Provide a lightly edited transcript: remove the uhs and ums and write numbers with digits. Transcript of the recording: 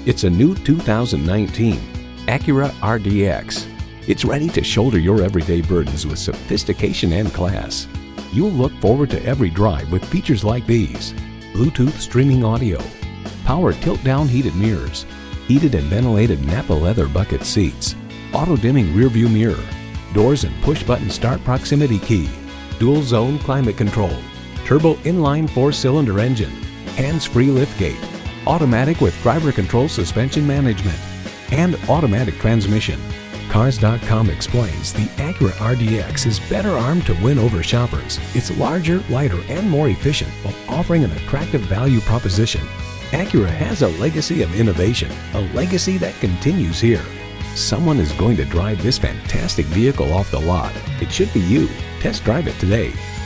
It's a new 2019 Acura RDX. It's ready to shoulder your everyday burdens with sophistication and class. You'll look forward to every drive with features like these: Bluetooth streaming audio, power tilt-down heated mirrors, heated and ventilated Napa leather bucket seats, auto-dimming rear-view mirror, doors and push-button start proximity key, dual-zone climate control, turbo inline 4-cylinder engine, hands-free liftgate, automatic with driver control suspension management, and automatic transmission. Cars.com explains the Acura RDX is better armed to win over shoppers. It's larger, lighter, and more efficient while offering an attractive value proposition. Acura has a legacy of innovation, a legacy that continues here. Someone is going to drive this fantastic vehicle off the lot. It should be you. Test drive it today.